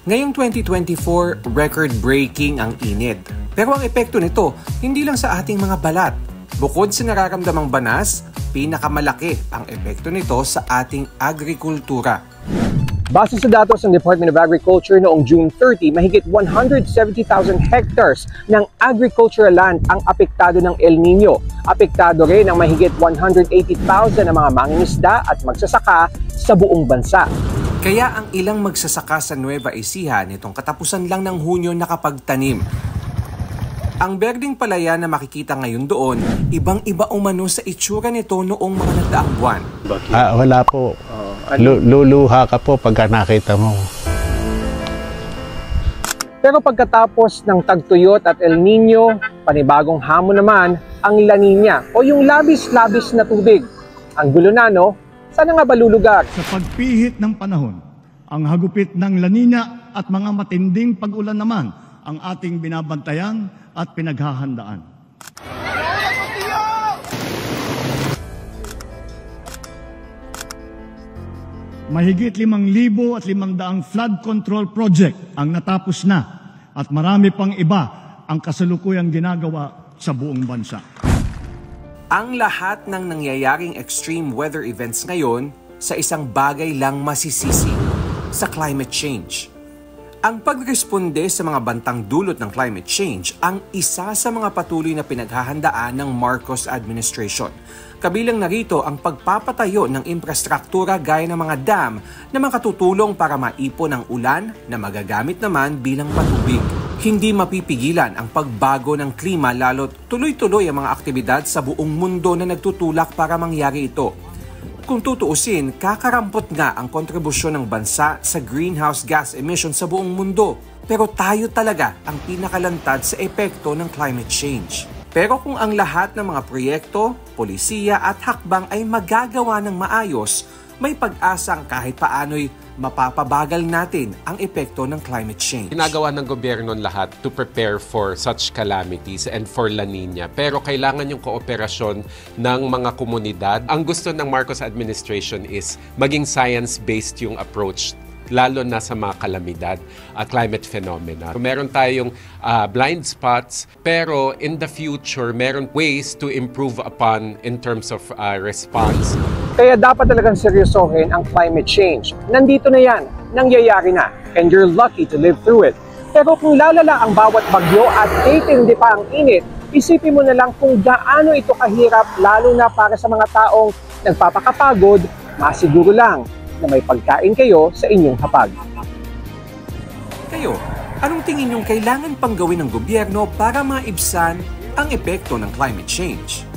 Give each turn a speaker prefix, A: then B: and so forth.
A: Ngayong 2024, record-breaking ang init. Pero ang epekto nito, hindi lang sa ating mga balat. Bukod sa nararamdamang banas, pinakamalaki ang epekto nito sa ating agrikultura.
B: Base sa datos ng Department of Agriculture noong June 30, mahigit 170,000 hectares ng agricultural land ang apektado ng El Nino. Apektado rin ang mahigit 180,000 na mga mangingisda at magsasaka sa buong bansa.
A: Kaya ang ilang magsasaka sa Nueva Ecija nitong katapusan lang ng Hunyo nakapagtanim. Ang berdeng palaya na makikita ngayon doon, ibang-iba umano sa itsura nito noong mga nagdaang buwan.
C: Wala po. Luluha ka po pagka nakita mo.
B: Pero pagkatapos ng tagtuyot at El Nino, panibagong hamon naman ang La Nina o yung labis-labis na tubig. Ang gulo na, no? Sana nga ba lulugar?
D: Sa pagpihit ng panahon, ang hagupit ng La Nina at mga matinding pag-ulan naman ang ating binabantayan at pinaghahandaan. Mahigit 5,500 flood control project ang natapos na at marami pang iba ang kasalukuyang ginagawa sa buong bansa.
A: Ang lahat ng nangyayaring extreme weather events ngayon sa isang bagay lang masisisi, sa climate change. Ang pagresponde sa mga bantang dulot ng climate change ang isa sa mga patuloy na pinaghahandaan ng Marcos administration. Kabilang narito ang pagpapatayo ng infrastruktura gaya ng mga dam na makatutulong para maipon ang ulan na magagamit naman bilang patubig. Hindi mapipigilan ang pagbago ng klima lalo't tuloy-tuloy ang mga aktibidad sa buong mundo na nagtutulak para mangyari ito. Kung tutuusin, kakarampot nga ang kontribusyon ng bansa sa greenhouse gas emissions sa buong mundo. Pero tayo talaga ang pinakalantad sa epekto ng climate change. Pero kung ang lahat ng mga proyekto, polisiya at hakbang ay magagawa ng maayos, may pag-asang kahit paano'y mapapabagal natin ang epekto ng climate change.
E: Ginagawa ng gobyerno lahat to prepare for such calamities and for La Nina. Pero kailangan yung kooperasyon ng mga komunidad. Ang gusto ng Marcos administration is maging science-based yung approach, lalo na sa mga kalamidad at climate phenomena. Meron tayong blind spots, pero in the future, meron ways to improve upon in terms of response.
B: Kaya dapat talagang seryosohin ang climate change. Nandito na yan, nangyayari na, and you're lucky to live through it. Pero kung lalala ang bawat bagyo at titindi pa ang init, isipin mo na lang kung gaano ito kahirap, lalo na para sa mga taong nagpapakapagod, masiguro lang na may pagkain kayo sa inyong hapag.
A: Kayo, anong tingin niyong kailangan pang gawin ng gobyerno para maibsan ang epekto ng climate change?